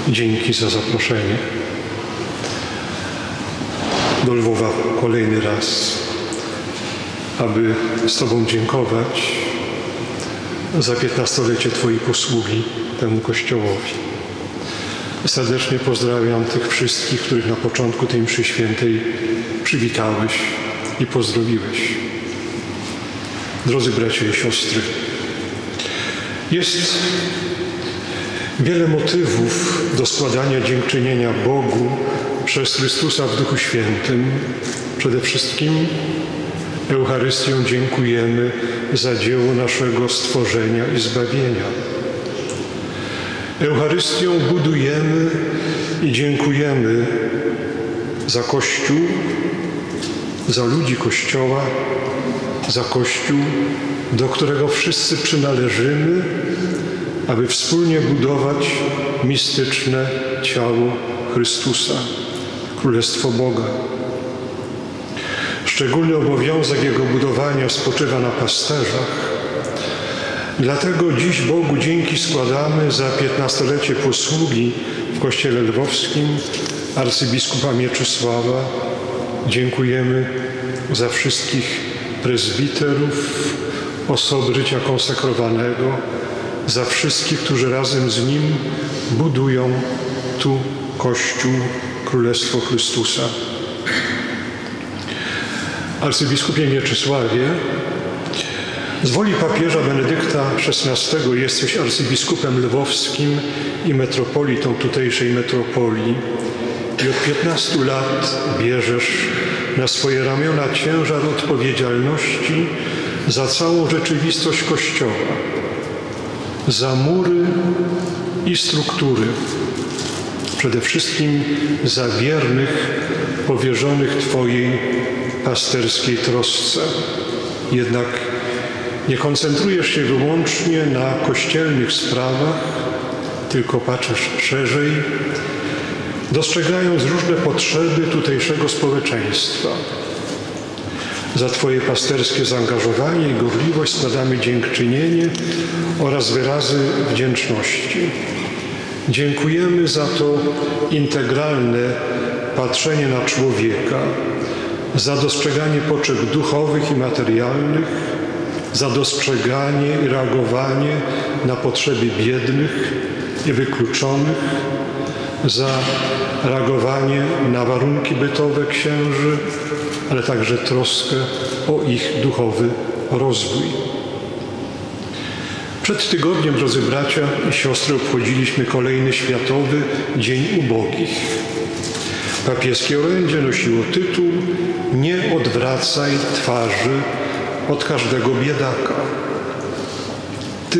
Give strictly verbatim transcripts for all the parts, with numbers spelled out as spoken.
Dzięki za zaproszenie do Lwowa kolejny raz, aby z Tobą dziękować za piętnastolecie Twojej posługi temu Kościołowi. Serdecznie pozdrawiam tych wszystkich, których na początku tej mszy świętej przywitałeś i pozdrowiłeś. Drodzy bracia i siostry, jest wiele motywów do składania dziękczynienia Bogu przez Chrystusa w Duchu Świętym. Przede wszystkim Eucharystią dziękujemy za dzieło naszego stworzenia i zbawienia. Eucharystią budujemy i dziękujemy za Kościół, za ludzi Kościoła, za Kościół, do którego wszyscy przynależymy, aby wspólnie budować mistyczne ciało Chrystusa, Królestwo Boga. Szczególny obowiązek Jego budowania spoczywa na pasterzach. Dlatego dziś Bogu dzięki składamy za piętnastolecie posługi w Kościele Lwowskim arcybiskupa Mieczysława. Dziękujemy za wszystkich prezbiterów, osoby życia konsekrowanego, za wszystkich, którzy razem z Nim budują tu Kościół, Królestwo Chrystusa. Arcybiskupie Mieczysławie, z woli papieża Benedykta szesnastego jesteś arcybiskupem lwowskim i metropolitą tutejszej metropolii i od piętnastu lat bierzesz na swoje ramiona ciężar odpowiedzialności za całą rzeczywistość Kościoła, za mury i struktury, przede wszystkim za wiernych powierzonych Twojej pasterskiej trosce. Jednak nie koncentrujesz się wyłącznie na kościelnych sprawach, tylko patrzysz szerzej, dostrzegając różne potrzeby tutejszego społeczeństwa. Za Twoje pasterskie zaangażowanie i gorliwość składamy dziękczynienie oraz wyrazy wdzięczności. Dziękujemy za to integralne patrzenie na człowieka, za dostrzeganie potrzeb duchowych i materialnych, za dostrzeganie i reagowanie na potrzeby biednych i wykluczonych, za reagowanie na warunki bytowe księży, ale także troskę o ich duchowy rozwój. Przed tygodniem, drodzy bracia i siostry, obchodziliśmy kolejny Światowy Dzień Ubogich. Papieskie orędzie nosiło tytuł „Nie odwracaj twarzy od każdego biedaka”. Ty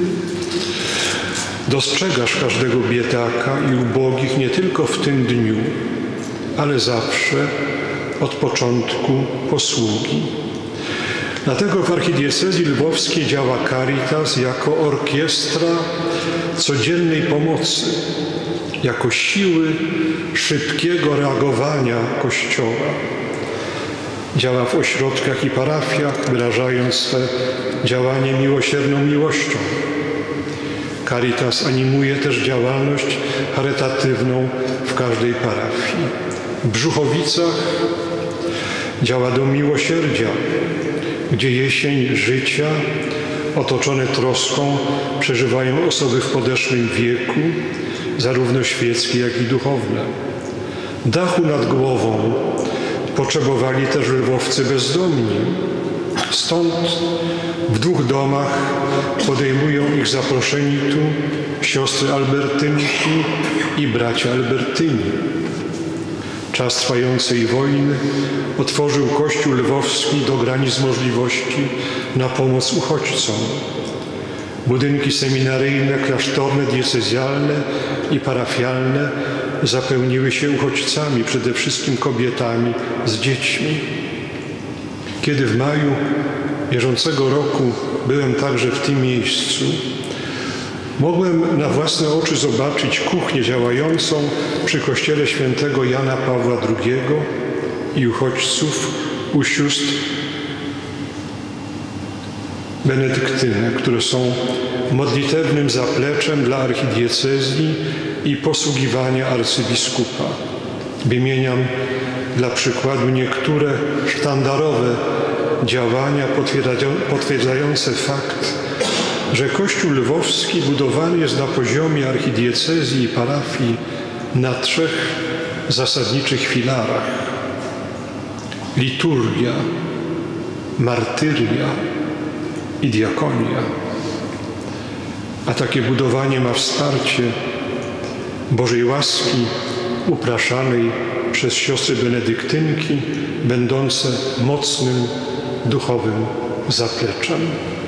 dostrzegasz każdego biedaka i ubogich nie tylko w tym dniu, ale zawsze od początku posługi. Dlatego w archidiecezji lwowskiej działa Caritas jako orkiestra codziennej pomocy, jako siły szybkiego reagowania Kościoła. Działa w ośrodkach i parafiach, wyrażając swe działanie miłosierną miłością. Caritas animuje też działalność charytatywną w każdej parafii. W Brzuchowicach działa Dom Miłosierdzia, gdzie jesień życia otoczone troską przeżywają osoby w podeszłym wieku, zarówno świeckie, jak i duchowne. Dachu nad głową potrzebowali też lwowcy bezdomni. Stąd w dwóch domach podejmują ich zaproszeni tu siostry Albertynki i bracia Albertyni. Czas trwającej wojny otworzył Kościół lwowski do granic możliwości na pomoc uchodźcom. Budynki seminaryjne, klasztorne, diecezjalne i parafialne zapełniły się uchodźcami, przede wszystkim kobietami z dziećmi. Kiedy w maju bieżącego roku byłem także w tym miejscu, mogłem na własne oczy zobaczyć kuchnię działającą przy kościele świętego Jana Pawła drugiego i uchodźców u sióstr benedyktynek, które są modlitewnym zapleczem dla archidiecezji i posługiwania arcybiskupa. Wymieniam dla przykładu niektóre sztandarowe działania potwierdzające fakt, że Kościół Lwowski budowany jest na poziomie archidiecezji i parafii na trzech zasadniczych filarach: liturgia, martyria i diakonia. A takie budowanie ma wsparcie Bożej łaski upraszanej przez siostry benedyktynki, będące mocnym duchowym zapleczem.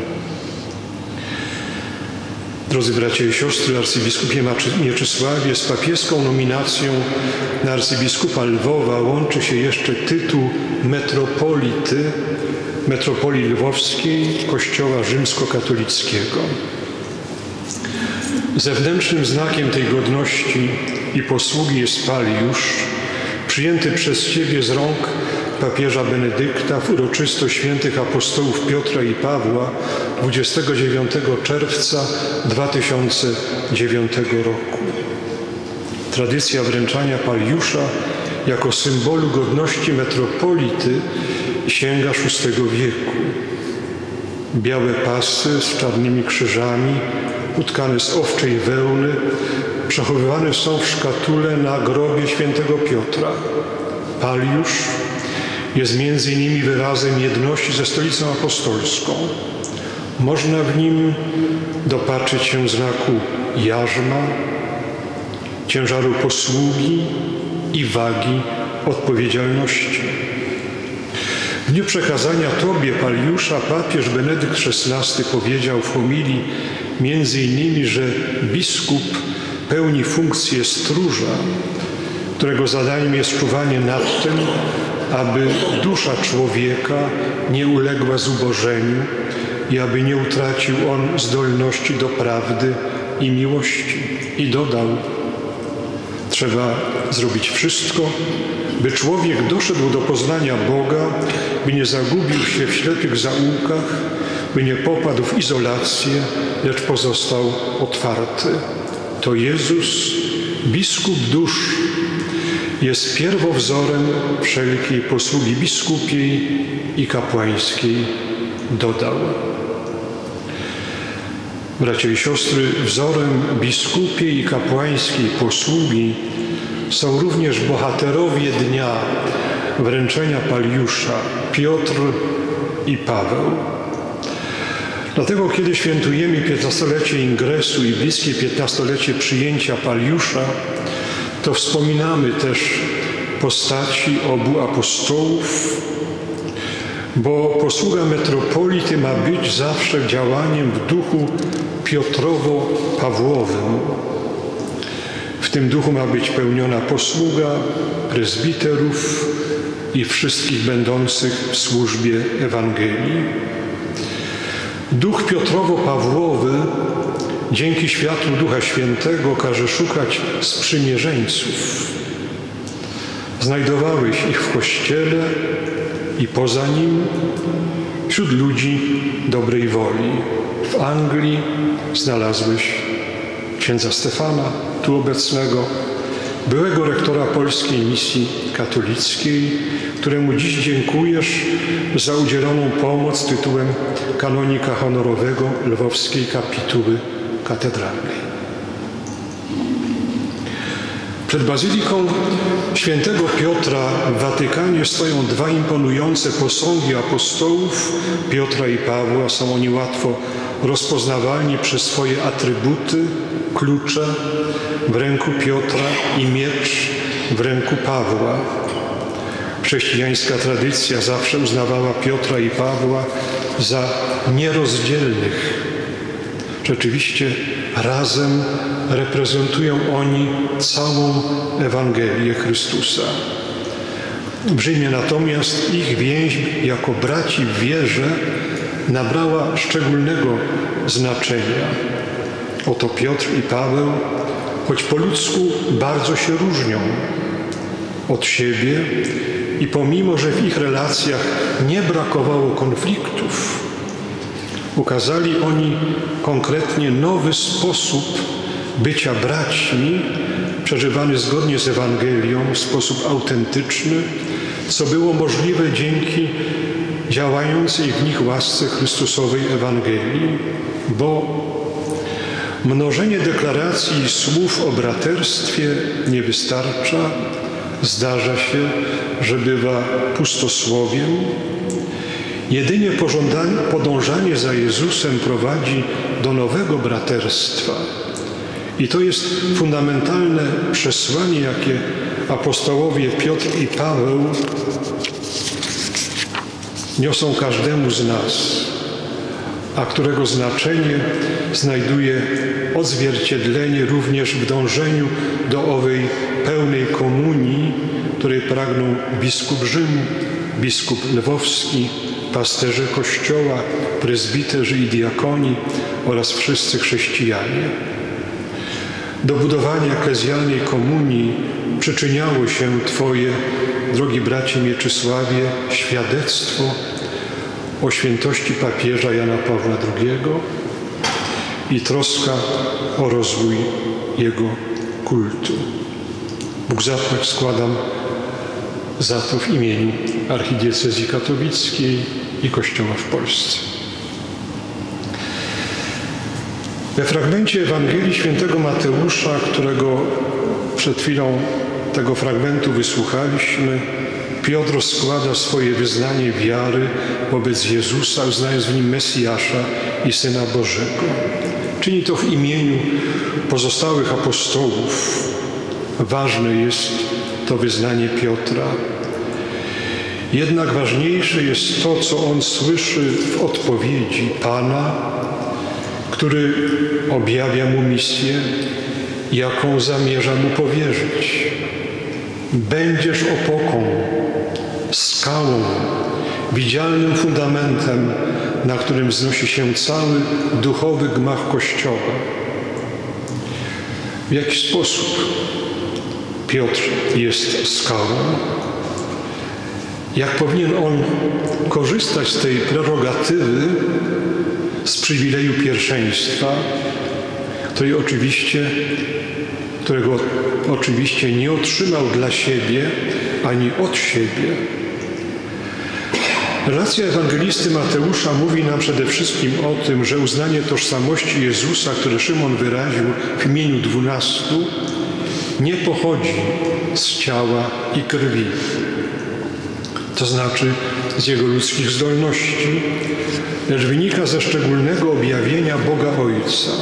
Drodzy bracia i siostry, arcybiskupie Mieczysławie, z papieską nominacją na arcybiskupa Lwowa łączy się jeszcze tytuł metropolity, metropolii lwowskiej Kościoła rzymskokatolickiego. Zewnętrznym znakiem tej godności i posługi jest paliusz, przyjęty przez Ciebie z rąk papieża Benedykta w uroczystość świętych apostołów Piotra i Pawła dwudziestego dziewiątego czerwca dwa tysiące dziewiątego roku. Tradycja wręczania paliusza jako symbolu godności metropolity sięga szóstego wieku. Białe pasy z czarnymi krzyżami, utkane z owczej wełny, przechowywane są w szkatule na grobie świętego Piotra. Paliusz jest między innymi wyrazem jedności ze Stolicą Apostolską. Można w nim dopatrzyć się znaku jarzma, ciężaru posługi i wagi odpowiedzialności. W dniu przekazania Tobie paliusza papież Benedykt szesnasty powiedział w homilii między innymi, że biskup pełni funkcję stróża, którego zadaniem jest czuwanie nad tym, aby dusza człowieka nie uległa zubożeniu i aby nie utracił on zdolności do prawdy i miłości. I dodał: trzeba zrobić wszystko, by człowiek doszedł do poznania Boga, by nie zagubił się w ślepych zaułkach, by nie popadł w izolację, lecz pozostał otwarty. To Jezus, biskup dusz, jest pierwowzorem wszelkiej posługi biskupiej i kapłańskiej, dodał. Bracia i siostry, wzorem biskupiej i kapłańskiej posługi są również bohaterowie dnia wręczenia paliusza, Piotr i Paweł. Dlatego, kiedy świętujemy piętnastolecie ingresu i bliskie piętnastolecie przyjęcia paliusza, to wspominamy też postaci obu apostołów, bo posługa metropolity ma być zawsze działaniem w duchu Piotrowo-Pawłowym. W tym duchu ma być pełniona posługa prezbiterów i wszystkich będących w służbie Ewangelii. Duch Piotrowo-Pawłowy dzięki światłu Ducha Świętego każe szukać sprzymierzeńców. Znajdowałeś ich w Kościele i poza nim, wśród ludzi dobrej woli. W Anglii znalazłeś księdza Stefana, tu obecnego, byłego rektora polskiej misji katolickiej, któremu dziś dziękujesz za udzieloną pomoc tytułem kanonika honorowego Lwowskiej Kapituły Katedralnej. Przed Bazyliką Świętego Piotra w Watykanie stoją dwa imponujące posągi apostołów Piotra i Pawła. Są oni łatwo rozpoznawalni przez swoje atrybuty, klucze w ręku Piotra i miecz w ręku Pawła. Chrześcijańska tradycja zawsze uznawała Piotra i Pawła za nierozdzielnych. Rzeczywiście razem reprezentują oni całą Ewangelię Chrystusa. W Rzymie natomiast ich więź jako braci w wierze nabrała szczególnego znaczenia. Oto Piotr i Paweł, choć po ludzku bardzo się różnią od siebie i pomimo, że w ich relacjach nie brakowało konfliktów, Ukazali oni konkretnie nowy sposób bycia braćmi, przeżywany zgodnie z Ewangelią w sposób autentyczny, co było możliwe dzięki działającej w nich łasce Chrystusowej Ewangelii, bo mnożenie deklaracji i słów o braterstwie nie wystarcza. Zdarza się, że bywa pustosłowiem. Jedynie podążanie za Jezusem prowadzi do nowego braterstwa. I to jest fundamentalne przesłanie, jakie apostołowie Piotr i Paweł niosą każdemu z nas, a którego znaczenie znajduje odzwierciedlenie również w dążeniu do owej pełnej komunii, której pragną biskup Rzymu, biskup Lwowski, pasterze Kościoła, prezbiterzy i diakoni oraz wszyscy chrześcijanie. Do budowania eklezjalnej komunii przyczyniało się Twoje, drogi bracie Mieczysławie, świadectwo o świętości papieża Jana Pawła drugiego i troska o rozwój jego kultu. Bóg zapłać składam za to w imieniu Archidiecezji Katowickiej i Kościoła w Polsce. We fragmencie Ewangelii Świętego Mateusza, którego przed chwilą tego fragmentu wysłuchaliśmy, Piotr składa swoje wyznanie wiary wobec Jezusa, uznając w nim Mesjasza i Syna Bożego. Czyni to w imieniu pozostałych apostołów. Ważne jest to wyznanie Piotra. Jednak ważniejsze jest to, co on słyszy w odpowiedzi Pana, który objawia mu misję, jaką zamierza mu powierzyć. Będziesz opoką, skałą, widzialnym fundamentem, na którym wznosi się cały duchowy gmach Kościoła. W jaki sposób Piotr jest skałą? Jak powinien on korzystać z tej prerogatywy, z przywileju pierwszeństwa, której oczywiście, którego oczywiście nie otrzymał dla siebie, ani od siebie. Relacja ewangelisty Mateusza mówi nam przede wszystkim o tym, że uznanie tożsamości Jezusa, które Szymon wyraził w imieniu dwunastu, nie pochodzi z ciała i krwi, to znaczy z jego ludzkich zdolności, lecz wynika ze szczególnego objawienia Boga Ojca.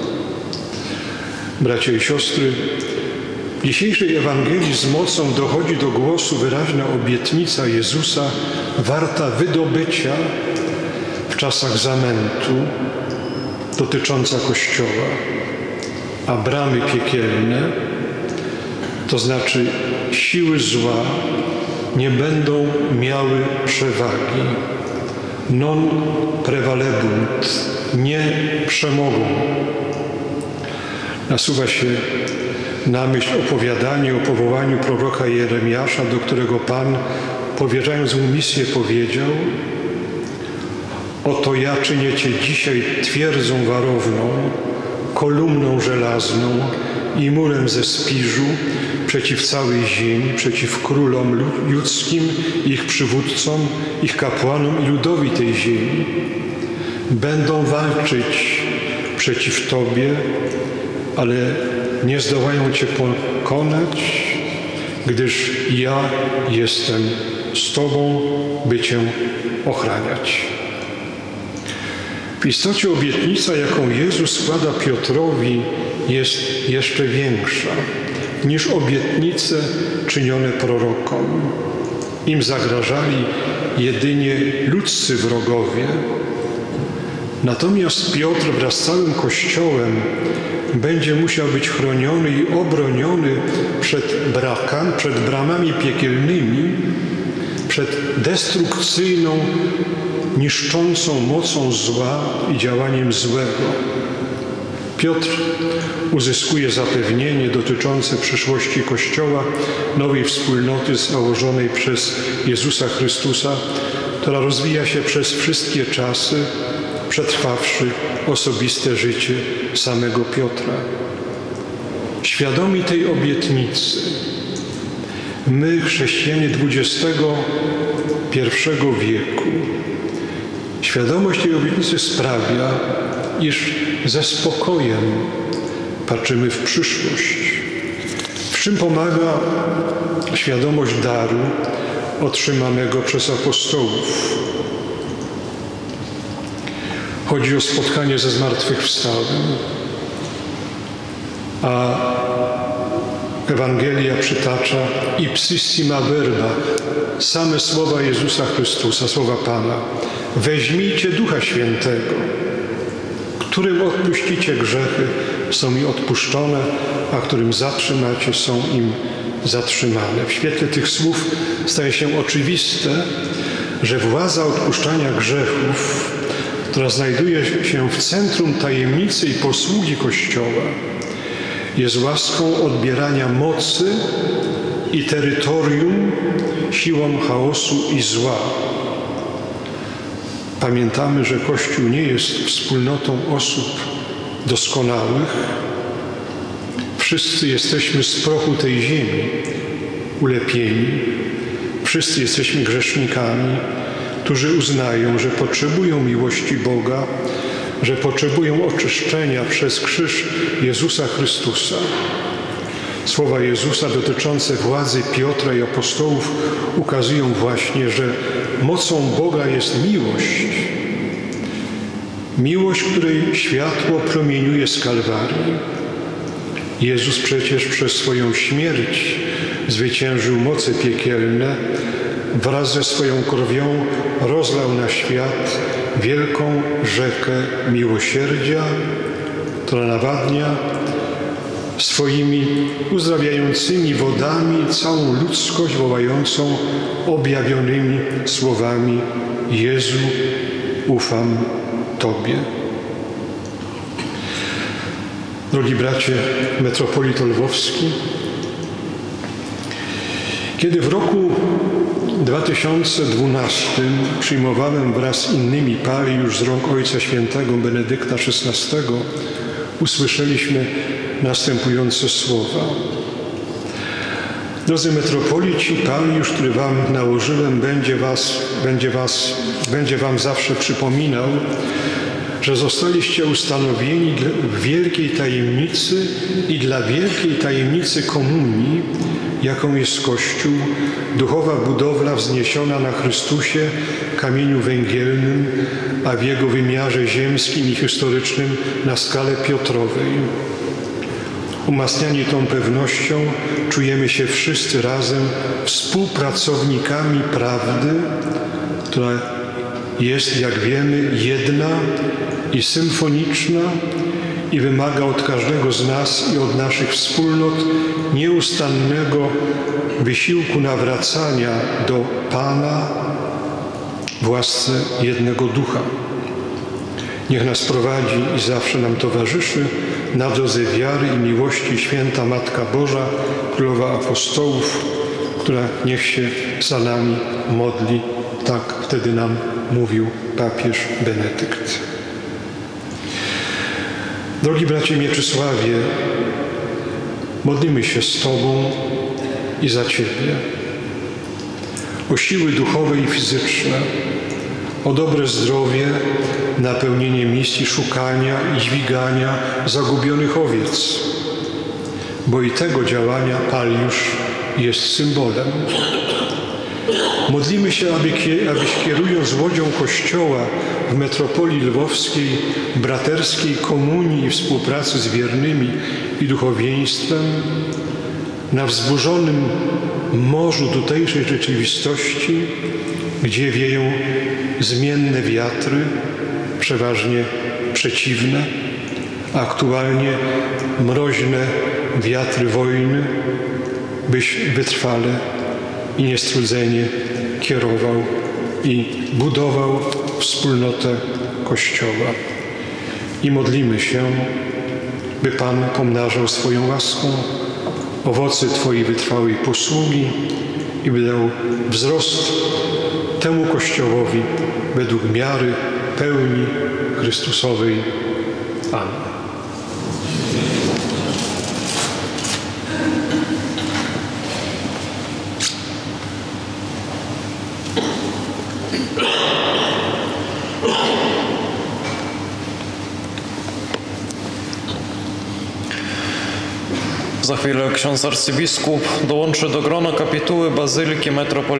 Bracia i siostry, w dzisiejszej Ewangelii z mocą dochodzi do głosu wyraźna obietnica Jezusa, warta wydobycia w czasach zamętu, dotycząca Kościoła, a bramy piekielne, to znaczy siły zła, nie będą miały przewagi. Non prevalebunt, nie przemogą. Nasuwa się na myśl opowiadanie o powołaniu proroka Jeremiasza, do którego Pan, powierzając mu misję, powiedział: oto ja czynię cię dzisiaj twierdzą warowną, kolumną żelazną i murem ze spiżu przeciw całej ziemi, przeciw królom ludzkim, ich przywódcom, ich kapłanom i ludowi tej ziemi. Będą walczyć przeciw Tobie, ale nie zdołają Cię pokonać, gdyż ja jestem z Tobą, by Cię ochraniać. W istocie obietnica, jaką Jezus składa Piotrowi, jest jeszcze większa niż obietnice czynione prorokom. Im zagrażali jedynie ludzcy wrogowie. Natomiast Piotr wraz z całym Kościołem będzie musiał być chroniony i obroniony przed brakami, przed bramami piekielnymi, przed destrukcyjną, niszczącą mocą zła i działaniem złego. Piotr uzyskuje zapewnienie dotyczące przyszłości Kościoła, nowej wspólnoty założonej przez Jezusa Chrystusa, która rozwija się przez wszystkie czasy przetrwawszy osobiste życie samego Piotra. Świadomi tej obietnicy, my, chrześcijanie dwudziestego pierwszego wieku, świadomość tej obietnicy sprawia, iż ze spokojem patrzymy w przyszłość. W czym pomaga świadomość daru otrzymanego przez apostołów? Chodzi o spotkanie ze zmartwychwstałym, a Ewangelia przytacza ipsissima verba, same słowa Jezusa Chrystusa, słowa Pana. Weźmijcie Ducha Świętego, którym odpuścicie grzechy, są im odpuszczone, a którym zatrzymacie, są im zatrzymane. W świetle tych słów staje się oczywiste, że władza odpuszczania grzechów, która znajduje się w centrum tajemnicy i posługi Kościoła, jest łaską odbierania mocy i terytorium siłom chaosu i zła. Pamiętamy, że Kościół nie jest wspólnotą osób doskonałych. Wszyscy jesteśmy z prochu tej ziemi ulepieni. Wszyscy jesteśmy grzesznikami, którzy uznają, że potrzebują miłości Boga, że potrzebują oczyszczenia przez krzyż Jezusa Chrystusa. Słowa Jezusa dotyczące władzy Piotra i apostołów ukazują właśnie, że mocą Boga jest miłość. Miłość, której światło promieniuje z Kalwarii. Jezus przecież przez swoją śmierć zwyciężył moce piekielne, wraz ze swoją krwią rozlał na świat wielką rzekę miłosierdzia, która nawadnia swoimi uzdrawiającymi wodami całą ludzkość wołającą objawionymi słowami: Jezu, ufam Tobie. Drogi bracie, metropolito lwowski, kiedy w roku dwa tysiące dwunastym przyjmowałem wraz z innymi pali już z rąk Ojca Świętego Benedykta szesnastego, usłyszeliśmy następujące słowa. Drodzy metropolici, paliusz, który wam nałożyłem, będzie was, będzie was, będzie wam zawsze przypominał, że zostaliście ustanowieni w wielkiej tajemnicy i dla wielkiej tajemnicy komunii, jaką jest Kościół, duchowa budowla wzniesiona na Chrystusie, kamieniu węgielnym, a w Jego wymiarze ziemskim i historycznym na skalę Piotrowej. Umacniani tą pewnością czujemy się wszyscy razem współpracownikami prawdy, która jest, jak wiemy, jedna i symfoniczna i wymaga od każdego z nas i od naszych wspólnot nieustannego wysiłku nawracania do Pana w łasce jednego Ducha. Niech nas prowadzi i zawsze nam towarzyszy na drodze wiary i miłości święta Matka Boża, Królowa Apostołów, która niech się za nami modli. Tak wtedy nam mówił papież Benedykt. Drogi bracie Mieczysławie, modlimy się z Tobą i za Ciebie o siły duchowe i fizyczne, o dobre zdrowie, napełnienie misji szukania i dźwigania zagubionych owiec, bo i tego działania paliusz jest symbolem. Modlimy się, aby, abyś kierując łodzią Kościoła w metropolii lwowskiej, braterskiej komunii i współpracy z wiernymi i duchowieństwem, na wzburzonym morzu tutejszej rzeczywistości, gdzie wieją zmienne wiatry, przeważnie przeciwne, a aktualnie mroźne wiatry wojny, byś wytrwale i niestrudzenie kierował i budował wspólnotę Kościoła. I modlimy się, by Pan pomnażał swoją łaską owoce Twojej wytrwałej posługi i by dał wzrost temu Kościołowi według miary pełni Chrystusowej. Amen. Za chwilę ksiądz arcybiskup dołączy do grona kapituły Bazyliki Metropolitana.